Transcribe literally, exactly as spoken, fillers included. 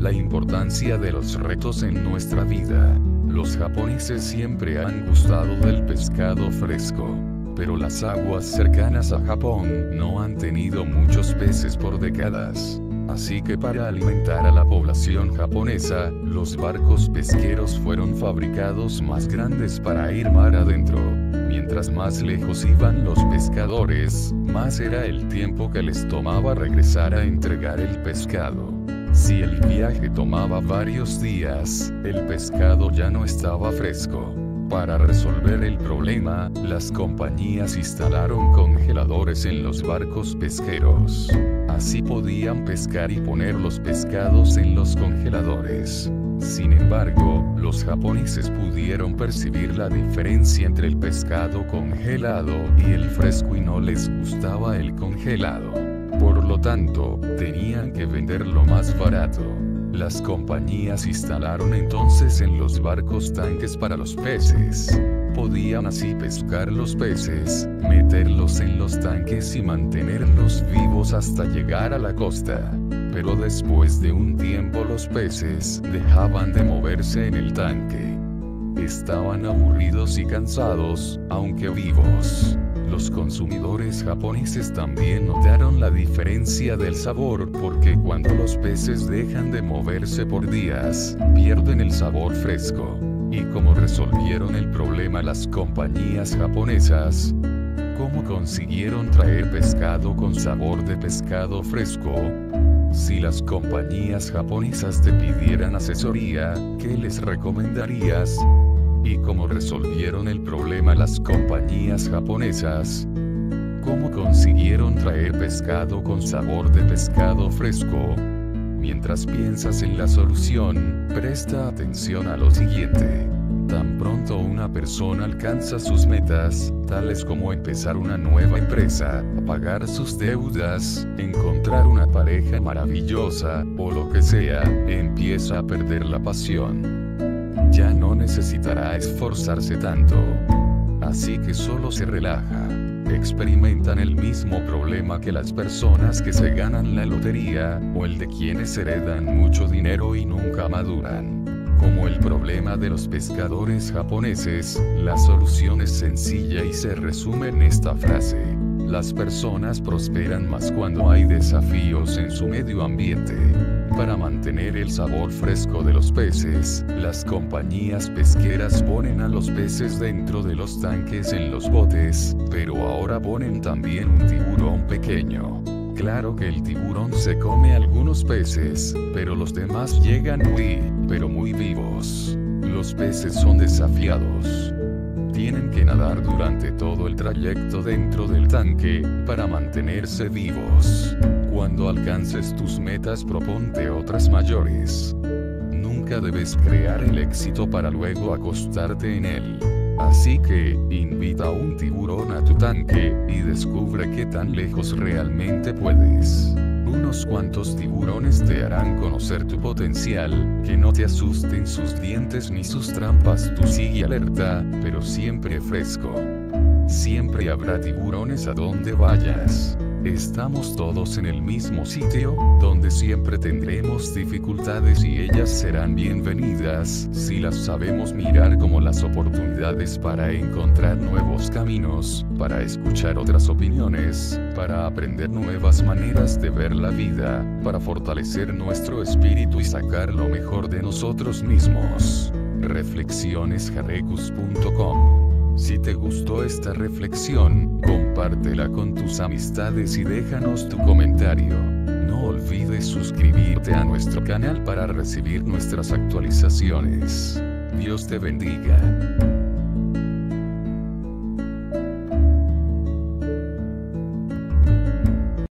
La importancia de los retos en nuestra vida. Los japoneses siempre han gustado del pescado fresco. Pero las aguas cercanas a Japón no han tenido muchos peces por décadas. Así que para alimentar a la población japonesa, los barcos pesqueros fueron fabricados más grandes para ir mar adentro. Mientras más lejos iban los pescadores, más era el tiempo que les tomaba regresar a entregar el pescado. Si el viaje tomaba varios días, el pescado ya no estaba fresco. Para resolver el problema, las compañías instalaron congeladores en los barcos pesqueros. Así podían pescar y poner los pescados en los congeladores. Sin embargo, los japoneses pudieron percibir la diferencia entre el pescado congelado y el fresco y no les gustaba el congelado. Por lo tanto, tenían que venderlo más barato. Las compañías instalaron entonces en los barcos tanques para los peces. Podían así pescar los peces, meterlos en los tanques y mantenerlos vivos hasta llegar a la costa. Pero después de un tiempo los peces dejaban de moverse en el tanque. Estaban aburridos y cansados, aunque vivos. Los consumidores japoneses también notaron la diferencia del sabor porque cuando los peces dejan de moverse por días, pierden el sabor fresco. ¿Y cómo resolvieron el problema las compañías japonesas? ¿Cómo consiguieron traer pescado con sabor de pescado fresco? Si las compañías japonesas te pidieran asesoría, ¿qué les recomendarías? ¿Y cómo resolvieron el problema las compañías japonesas? ¿Cómo consiguieron traer pescado con sabor de pescado fresco? Mientras piensas en la solución, presta atención a lo siguiente. Tan pronto una persona alcanza sus metas, tales como empezar una nueva empresa, pagar sus deudas, encontrar una pareja maravillosa, o lo que sea, empieza a perder la pasión. Ya no necesitará esforzarse tanto. Así que solo se relaja. Experimentan el mismo problema que las personas que se ganan la lotería, o el de quienes heredan mucho dinero y nunca maduran. Como el problema de los pescadores japoneses, la solución es sencilla y se resume en esta frase. Las personas prosperan más cuando hay desafíos en su medio ambiente. Para mantener el sabor fresco de los peces, las compañías pesqueras ponen a los peces dentro de los tanques en los botes, pero ahora ponen también un tiburón pequeño. Claro que el tiburón se come algunos peces, pero los demás llegan muy, pero muy vivos. Los peces son desafiados. Tienen que nadar durante todo el trayecto dentro del tanque, para mantenerse vivos. Cuando alcances tus metas, proponte otras mayores. Nunca debes crear el éxito para luego acostarte en él. Así que, invita a un tiburón a tu tanque, y descubre qué tan lejos realmente puedes. Unos cuantos tiburones te harán conocer tu potencial, que no te asusten sus dientes ni sus trampas. Tú sigue alerta, pero siempre fresco. Siempre habrá tiburones a donde vayas. Estamos todos en el mismo sitio, donde siempre tendremos dificultades y ellas serán bienvenidas, si las sabemos mirar como las oportunidades para encontrar nuevos caminos, para escuchar otras opiniones, para aprender nuevas maneras de ver la vida, para fortalecer nuestro espíritu y sacar lo mejor de nosotros mismos. reflexiones jarecus punto com. Si te gustó esta reflexión, compártela con tus amistades y déjanos tu comentario. No olvides suscribirte a nuestro canal para recibir nuestras actualizaciones. Dios te bendiga.